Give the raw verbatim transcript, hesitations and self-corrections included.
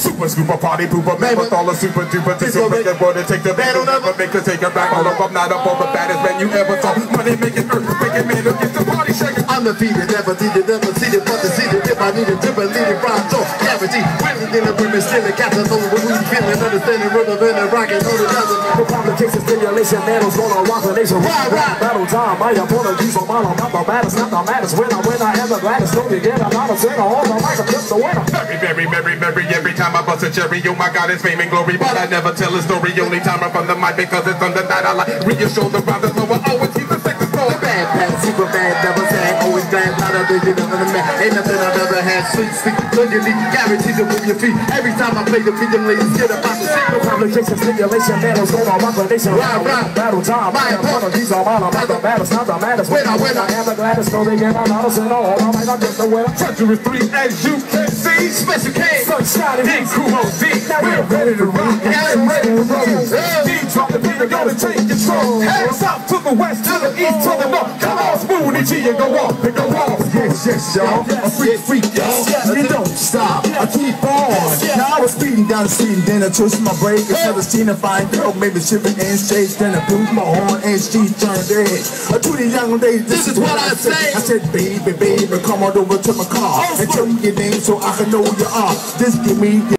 Super scooper party pooper, man with all the super duper. This will make it boy to take the band on never make us take it back. All of I'm not up on the baddest man you ever saw. Money making earth, making man who gets the party shaking. I'm defeated, never needed, never seated, but defeated. If I needed to believe it, rhymes off guaranteed. Winning in the women, still a captain, over when we feeling, understanding, rhythm, and rocking, hold it down. No complication, stimulation, battles gonna rock the nation. Right, right. Battle time, my apologies on mine. I'm not the baddest, not the maddest. When I win, I am the gladdest. Don't begin, I'm not a singer. All the mic, I'm just a winner. Very, very, very, very, every time I bust a cherry, oh my God, it's fame and glory. But I never tell a story, only time I'm from the mic because it's on the night I like. Reassure the round the floor, always keep the sex flow. Bad, bad, super bad, never sad, always glad, not a vision of the man. Ain't nothing I've ever had, sweet, sweet, literally guaranteed to move your feet. Every time I play the beat, them ladies get about the shit. No complication, stimulation, battles gonna rock the nation. Right, right. Battle time, my apologies on mine. I'm not the baddest, not the maddest. When I win, I am the gladdest. Don't begin, I'm not a sinner. All the mic, I'm just a winner. Treacherous three, as you can see. Special K, sunshine and cool O D. we're ready to rock. yeah, I'm ready to roll. D drop the beat, gotta take control. Head south to the west, to the east, to the north. Come on, Spoonie G, and go off, and go off. Yes, yes, y'all. A freak, freak, y'all. You don't stop. I keep on. Now I was speeding down the street and then I twist my brake. It's never seen a fine girl, maybe shipping in shades. Then I blew my horn and she turned red. I told the young lady, this is what I say. I said, baby, baby, come on over to my car and tell me your name so I can know who you are. Just give me